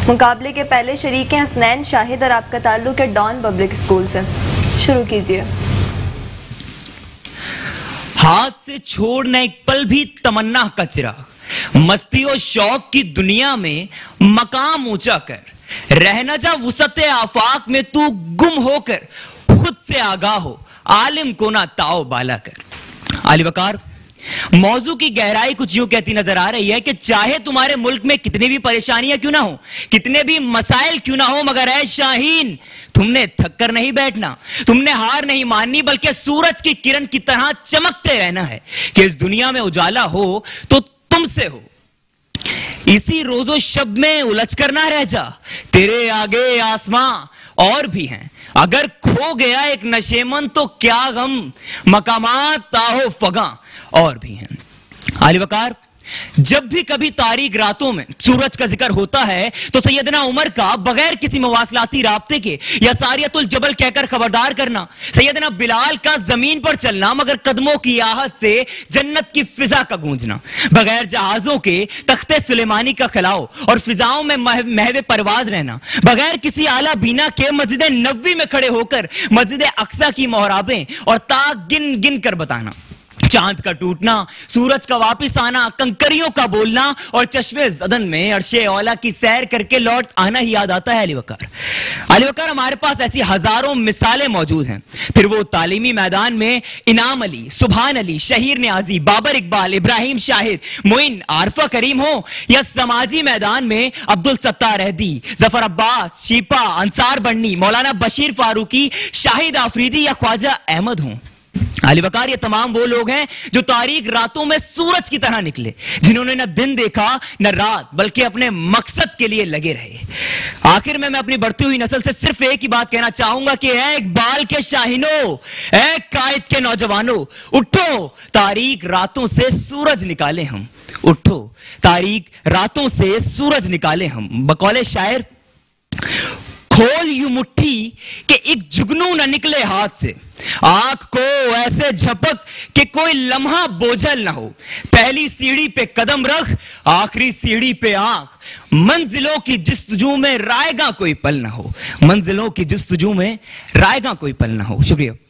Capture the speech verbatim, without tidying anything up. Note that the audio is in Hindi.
मुकाबले के पहले शरीक हैं हसनैन शाहिद और आपका ताल्लुक है डॉन पब्लिक स्कूल से। शुरू कीजिए। हाथ से छोड़ना एक पल भी तमन्ना का चिराग, मस्ती और शौक की दुनिया में मकाम ऊंचा कर, रहना जा वुसते आफाक में तू गुम होकर, खुद से आगाह हो आलिम को ना ताओ बाला कर। अली वकार, मौजू की गहराई कुछ यूं कहती नजर आ रही है कि चाहे तुम्हारे मुल्क में कितनी भी परेशानियां क्यों ना हो, कितने भी मसाइल क्यों ना हो, मगर ऐ शाहीन, तुमने थक कर नहीं बैठना, तुमने हार नहीं माननी, बल्कि सूरज की किरण की तरह चमकते रहना है कि इस दुनिया में उजाला हो तो तुमसे हो। इसी रोजो शब में उलझ कर ना रह जा, तेरे आगे आसमां और भी हैं, अगर खो गया एक नशेमन तो क्या गम, मकामात ताहो फगा और भी हैं। आली वकार, जब भी कभी तारीक रातों में सूरज का जिक्र होता है तो सैयदना उमर का बगैर किसी मवासलाती राब्ते के या सारियतुल जबल कहकर खबरदार करना, सैयदना बिलाल का जमीन पर चलना मगर कदमों की आहट से जन्नत की फिजा का गूंजना, बगैर जहाजों के तख्ते सुलेमानी का खिलाओ और फिजाओं में महवे परवाज रहना, बगैर किसी आला बीना के मस्जिद नबवी में खड़े होकर मस्जिद अक्सा की मोहराबें और ताक गिन गिन कर बताना, चांद का टूटना, सूरज का वापिस आना, कंकरियों का बोलना और चश्मे जदन में अर्शे औला की सैर करके लौट आना ही याद आता है। अली वकार, अली वकार, हमारे पास ऐसी हजारों मिसालें मौजूद हैं। फिर वो तालीमी मैदान में इनाम अली, सुभान अली, शहीर नियाजी, बाबर इकबाल, इब्राहिम शाहिद, मोइन, आरफा करीम हो, या समाजी मैदान में अब्दुल सत्तार रहदी, जफर अब्बास, शीपा, अंसार बन्नी, मौलाना बशीर फारूकी, शाहिद आफरीदी या ख्वाजा अहमद हों। अली वकार, ये तमाम वो लोग हैं जो तारीक रातों में सूरज की तरह निकले, जिन्होंने न दिन देखा न रात, बल्कि अपने मकसद के लिए लगे रहे। आखिर में मैं अपनी बढ़ती हुई नस्ल से सिर्फ एक ही बात कहना चाहूंगा कि ऐ इकबाल के शाहीनो, ऐ कायद के नौजवानों, उठो तारीक रातों से सूरज निकाले हम, उठो तारीक रातों से सूरज निकाले हम। बकौले शायर, खोल यू मुट्ठी कि एक जुगनू न निकले हाथ से, आंख को ऐसे झपक कि कोई लम्हा बोझल ना हो, पहली सीढ़ी पे कदम रख, आखिरी सीढ़ी पे आंख, मंजिलों की जस्तजू में रायगा कोई पल ना हो, मंजिलों की जस्तजू में रायगा कोई पल ना हो। शुक्रिया।